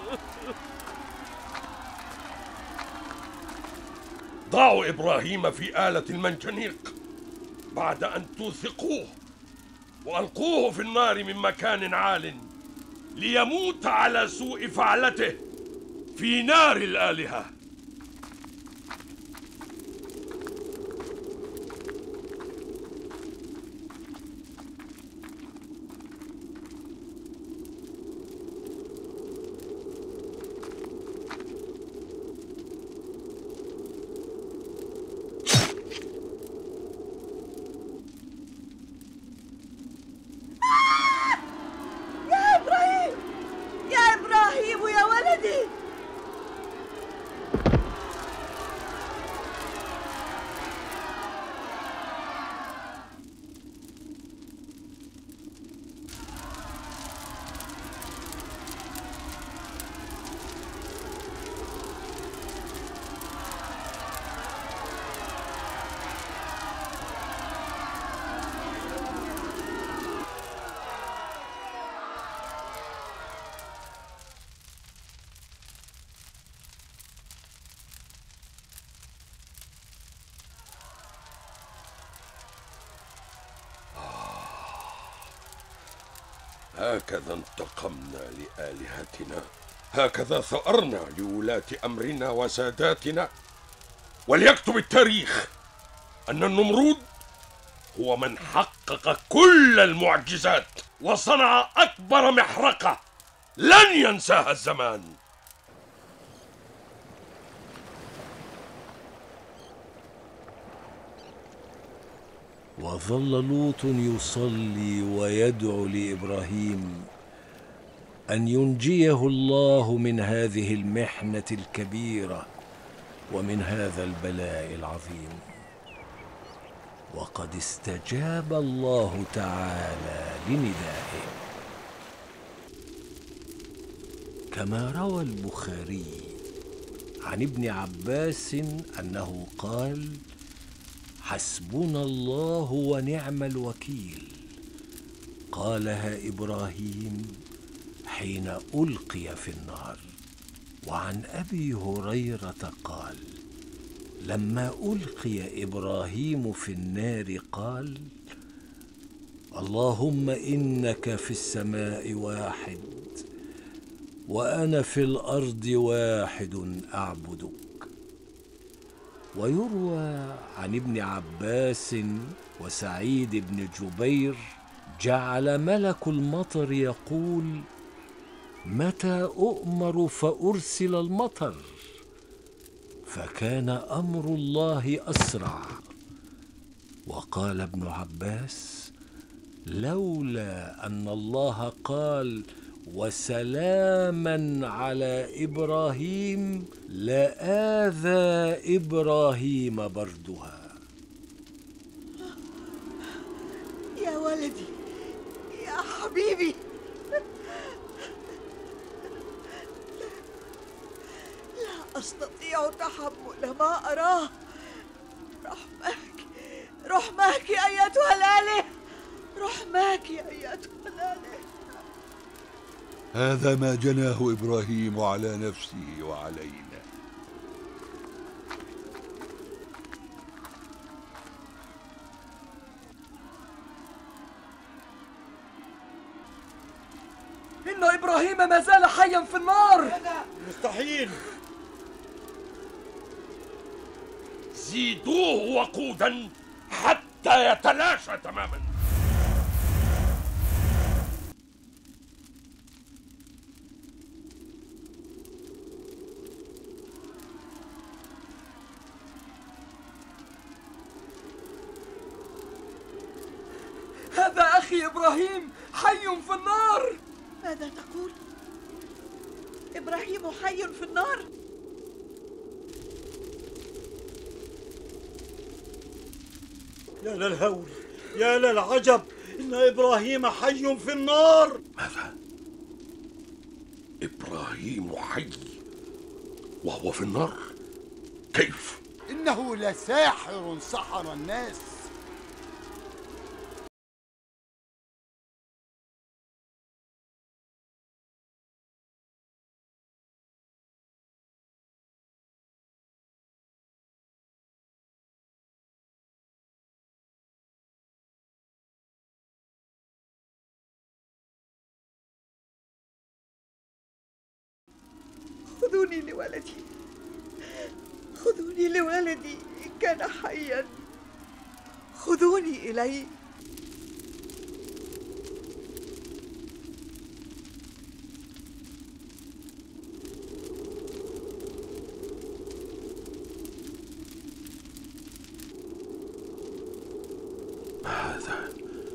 ضعوا إبراهيم في آلة المنجنيق بعد أن توثقوه، وألقوه في النار من مكان عال ليموت على سوء فعلته في نار الآلهة. يا ولدي، هكذا انتقمنا لآلهتنا، هكذا ثأرنا لولاة أمرنا وساداتنا. وليكتب التاريخ أن النمرود هو من حقق كل المعجزات وصنع أكبر محرقة لن ينساها الزمان. وظل لوط يصلي ويدعو لإبراهيم أن ينجيه الله من هذه المحنة الكبيرة ومن هذا البلاء العظيم. وقد استجاب الله تعالى لندائه، كما روى البخاري عن ابن عباس أنه قال: حسبنا الله ونعم الوكيل. قالها إبراهيم حين ألقي في النار. وعن أبي هريرة قال: لما ألقي إبراهيم في النار قال: اللهم إنك في السماء واحد وأنا في الأرض واحد أعبدك. ويروى عن ابن عباس وسعيد بن جبير: جعل ملك المطر يقول: متى أؤمر فأرسل المطر؟ فكان أمر الله أسرع. وقال ابن عباس: لولا أن الله قال وسلاما على إبراهيم لآذى إبراهيم بردها. يا ولدي، يا حبيبي، لا أستطيع تحمل ما أراه. رحماك أيتها الآلهة، رحماك أيتها الآلهة. هذا ما جناه إبراهيم على نفسه وعلينا. إن إبراهيم ما زال حيا في النار. مستحيل. زيدوه وقودا حتى يتلاشى تماما. هذا أخي إبراهيم حي في النار. ماذا تقول؟ إبراهيم حي في النار؟ يا للهول، يا للعجب، إن إبراهيم حي في النار. ماذا؟ إبراهيم حي وهو في النار؟ كيف؟ إنه لساحر سحر الناس. خذوني لولدي، خذوني لولدي إن كان حيا، خذوني إليه. هذا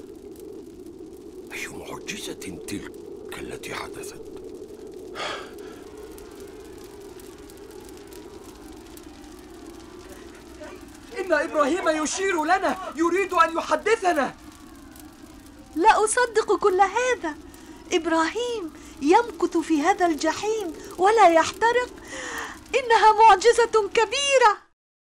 أي معجزة تلك التي حدثت؟ إن إبراهيم يشير لنا، يريد أن يحدثنا. لا أصدق كل هذا. إبراهيم يمكث في هذا الجحيم ولا يحترق. إنها معجزة كبيرة.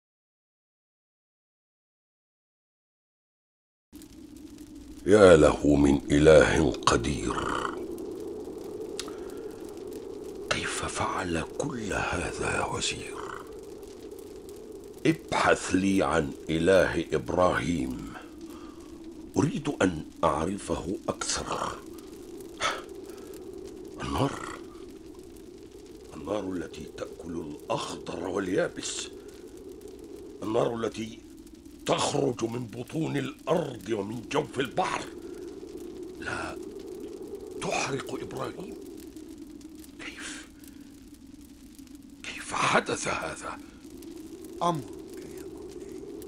يا له من إله قدير، كيف فعل كل هذا يا وزير؟ ابحث لي عن إله إبراهيم، أريد أن أعرفه أكثر. النار التي تأكل الأخضر واليابس، النار التي تخرج من بطون الأرض ومن جوف البحر، لا تحرق إبراهيم. كيف حدث هذا؟ أمرك يا مولاي.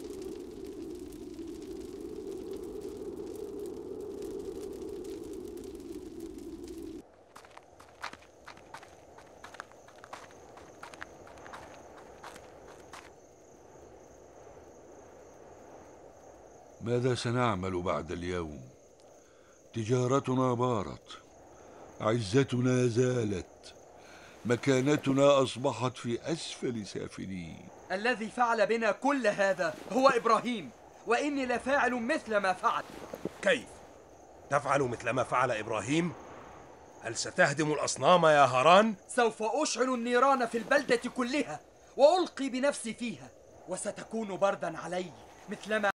ماذا سنعمل بعد اليوم؟ تجارتنا بارت، عزتنا زالت، مكانتنا أصبحت في أسفل سافلين. الذي فعل بنا كل هذا هو إبراهيم، وإني لفاعل مثل ما فعل. كيف؟ تفعل مثل ما فعل إبراهيم؟ هل ستهدم الأصنام يا هاران؟ سوف أشعل النيران في البلدة كلها وألقي بنفسي فيها، وستكون بردا علي مثلما